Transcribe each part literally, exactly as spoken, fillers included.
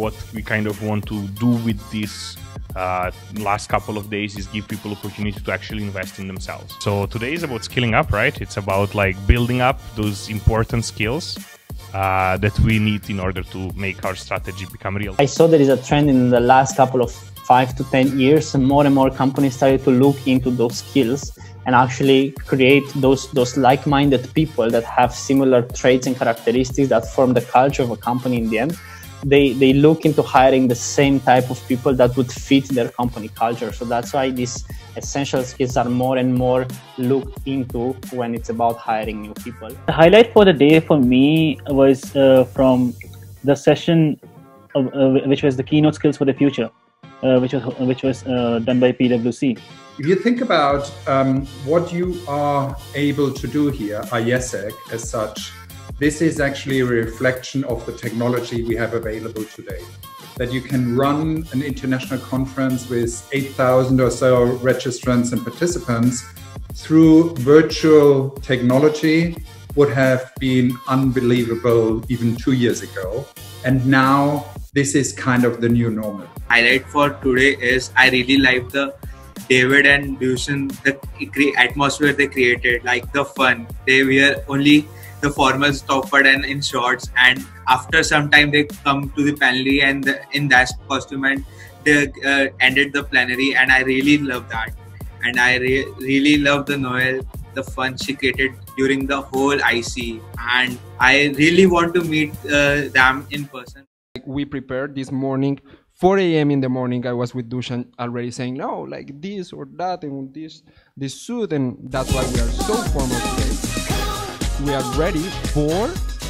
what we kind of want to do with this uh, last couple of days is give people opportunity to actually invest in themselves. So today is about skilling up, right? It's about like building up those important skills uh, that we need in order to make our strategy become real. I saw there is a trend in the last couple of five to ten years, and more and more companies started to look into those skills and actually create those those like-minded people that have similar traits and characteristics that form the culture of a company in the end. They, they look into hiring the same type of people that would fit their company culture. So that's why these essential skills are more and more looked into when it's about hiring new people. The highlight for the day for me was uh, from the session of, uh, which was the keynote skills for the future, uh, which was, which was uh, done by P W C. If you think about um, what you are able to do here, ICE as such, this is actually a reflection of the technology we have available today. That you can run an international conference with eight thousand or so registrants and participants through virtual technology would have been unbelievable even two years ago. And now this is kind of the new normal. Highlight for today is I really like the David and Dusan, the atmosphere they created, like the fun. They were only the formal stoppered and in shorts, and after some time they come to the plenary and the, in that costume, and they uh, ended the plenary, and I really love that. And I re really love the Noel, the fun she created during the whole I C, and I really want to meet uh, them in person. We prepared this morning, four A M in the morning. I was with Dusan already saying, no, like this or that, and this, this suit, and that's why we are so formal today. We are ready for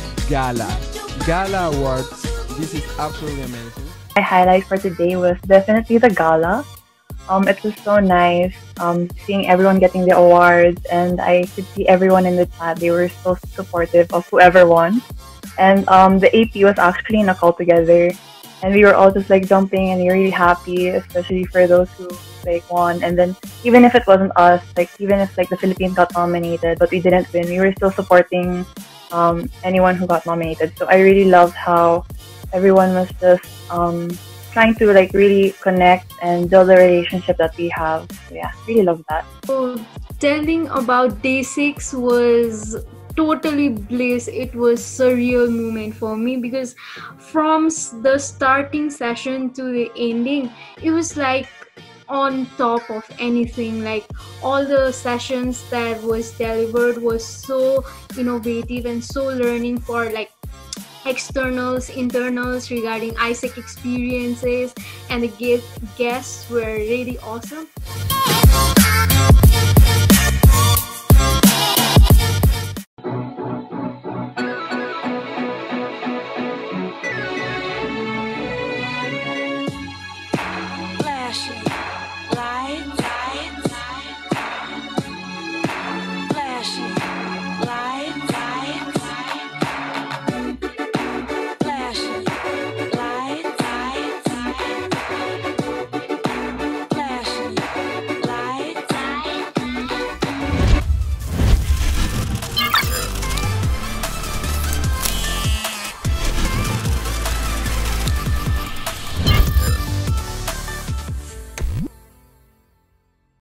Gala. Gala Awards. This is absolutely amazing. My highlight for today was definitely the gala. Um, it was so nice um, seeing everyone getting the awards, and I could see everyone in the chat. They were so supportive of whoever won. And um, the A P was actually in a call together, and we were all just like jumping and really happy, especially for those who like won. And then even if it wasn't us, like even if like the Philippines got nominated but we didn't win, we were still supporting um, anyone who got nominated. So I really loved how everyone was just um, trying to like really connect and build a relationship that we have. So yeah, really loved that. So telling about day six was totally bliss. It was surreal moment for me, because from the starting session to the ending, it was like on top of anything. Like all the sessions that was delivered was so innovative and so learning for like externals, internals regarding ICE experiences, and the guests were really awesome.